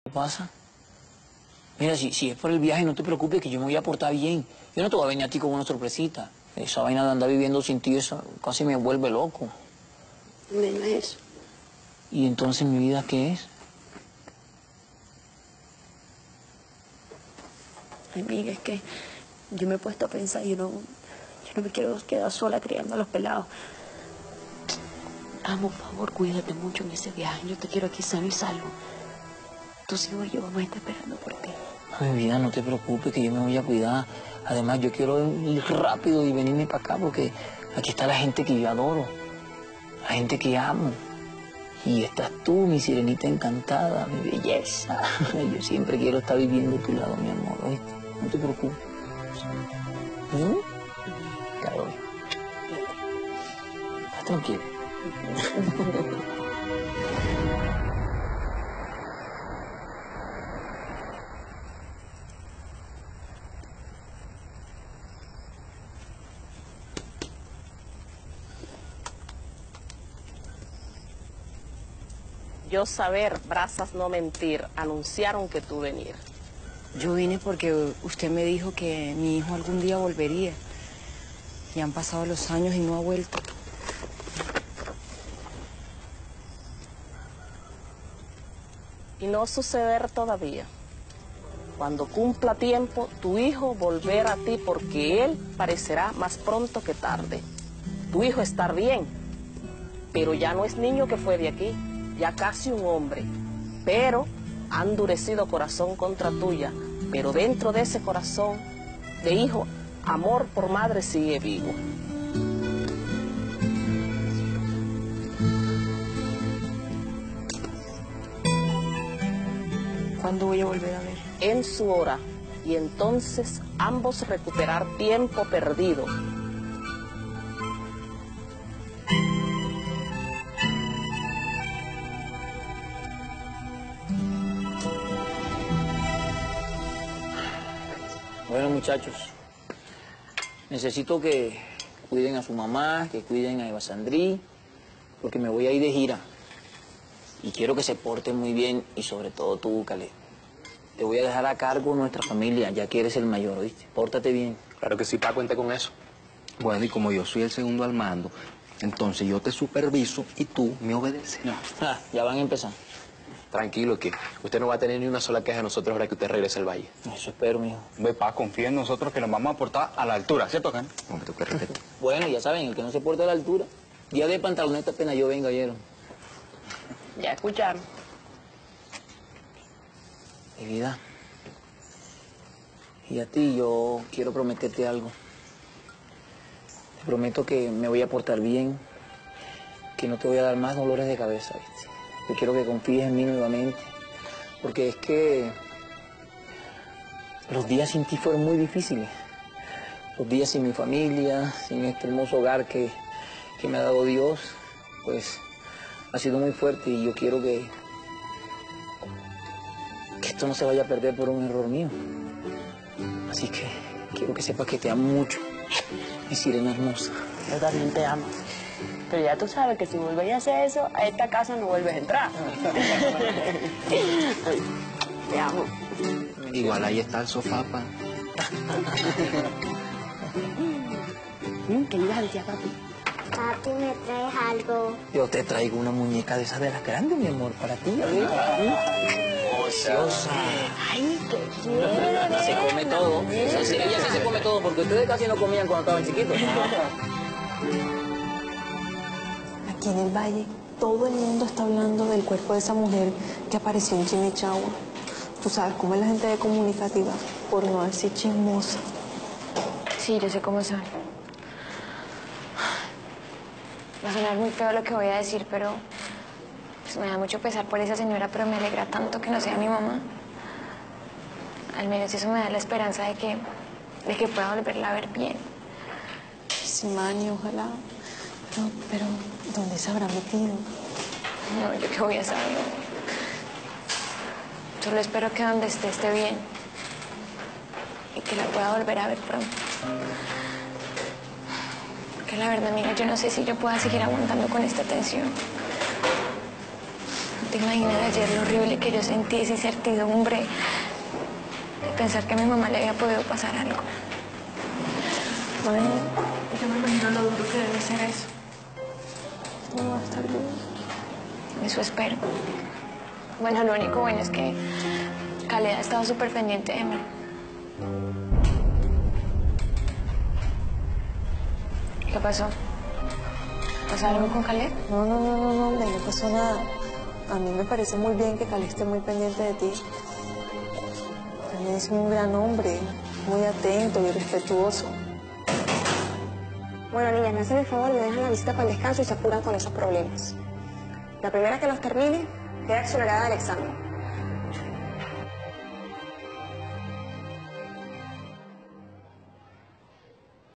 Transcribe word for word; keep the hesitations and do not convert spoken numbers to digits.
¿Qué pasa? Mira, si, si es por el viaje, no te preocupes, que yo me voy a portar bien. Yo no te voy a venir a ti con una sorpresita. Esa vaina de andar viviendo sin ti, eso casi me vuelve loco. No es eso. ¿Y entonces mi vida qué es? Ay, amiga, es que yo me he puesto a pensar, yo no, yo no me quiero quedar sola criando a los pelados. Amo, por favor, cuídate mucho en ese viaje. Yo te quiero aquí sano y salvo. Tus hijos y yo vamos a estar esperando por ti. Ay, vida, no te preocupes, que yo me voy a cuidar. Además, yo quiero ir rápido y venirme para acá, porque aquí está la gente que yo adoro. La gente que amo. Y estás tú, mi sirenita encantada, mi belleza. Yo siempre quiero estar viviendo a tu lado, mi amor, ¿oíste? No te preocupes. ¿Mm? Claro. Estás tranquilo. Yo saber, brasas no mentir, anunciaron que tú venir. Yo vine porque usted me dijo que mi hijo algún día volvería. Y han pasado los años y no ha vuelto. Y no suceder todavía. Cuando cumpla tiempo, tu hijo volverá a ti porque él parecerá más pronto que tarde. Tu hijo estar bien, pero ya no es niño que fue de aquí. Ya casi un hombre, pero ha endurecido corazón contra tuya, pero dentro de ese corazón de hijo, amor por madre sigue vivo. ¿Cuándo voy a volver a ver? En su hora, y entonces ambos recuperar tiempo perdido. Bueno, muchachos, necesito que cuiden a su mamá, que cuiden a Eva Sandrí, porque me voy a ir de gira. Y quiero que se porten muy bien, y sobre todo tú, Caleb. Te voy a dejar a cargo nuestra familia, ya que eres el mayor, ¿oíste? Pórtate bien. Claro que sí, pa, cuente con eso. Bueno, y como yo soy el segundo al mando, entonces yo te superviso y tú me obedeces. Ah, ya van a empezar. Tranquilo, que usted no va a tener ni una sola queja de nosotros ahora que usted regrese al valle. Eso espero, mijo. Ve, pa, confía en nosotros que nos vamos a portar a la altura, ¿cierto, Can? Hombre, tú que respeto. Bueno, ya saben, el que no se porta a la altura, día de pantaloneta apenas yo venga, ¿oyeron? Ya escucharon. Mi vida. Y a ti yo quiero prometerte algo. Te prometo que me voy a portar bien, que no te voy a dar más dolores de cabeza, ¿viste? Yo quiero que confíes en mí nuevamente, porque es que los días sin ti fueron muy difíciles. Los días sin mi familia, sin este hermoso hogar que, que me ha dado Dios, pues ha sido muy fuerte y yo quiero que, que esto no se vaya a perder por un error mío. Así que quiero que sepas que te amo mucho, mi sirena hermosa. Yo también te amo. Pero ya tú sabes que si vuelves a hacer eso, a esta casa no vuelves a entrar. Te amo. Igual ahí está el sofá, pa. ¿Qué le ibas a decir a papi? Papi, ¿me traes algo? Yo te traigo una muñeca de esas de las grandes, mi amor, para ti. Ociosa. Ay, qué chévere. Se come todo. Esa sí, ella sí se come todo, porque ustedes casi no comían cuando estaban chiquitos. Aquí en el valle, todo el mundo está hablando del cuerpo de esa mujer que apareció en Chimichagua. Tú sabes cómo es la gente de comunicativa, por no decir chismosa. Sí, yo sé cómo son. Va a sonar muy feo lo que voy a decir, pero pues, me da mucho pesar por esa señora, pero me alegra tanto que no sea mi mamá. Al menos eso me da la esperanza de que, de que pueda volverla a ver bien. Sí, Mani, ojalá. Pero, pero, ¿dónde se habrá metido? No, yo qué voy a saber. Solo espero que donde esté esté bien y que la pueda volver a ver pronto. Porque la verdad, amiga, yo no sé si yo pueda seguir aguantando con esta tensión. te imaginas ayer lo horrible que yo sentí, esa incertidumbre de pensar que a mi mamá le había podido pasar algo. Mami, Yo me imagino lo duro que debe ser eso. no va a estar bien. Eso espero. Bueno, lo único bueno es que Khaled ha estado súper pendiente de mí. ¿Qué pasó? ¿Pasó algo con Khaled? No, no, no, no, no, hombre, no pasó nada. A mí me parece muy bien que Khaled esté muy pendiente de ti. También es un gran hombre, muy atento y respetuoso. Bueno, niñas, me hacen el favor, me dejan la visita para el descanso y se apuran con esos problemas. La primera que los termine, queda exonerada del examen.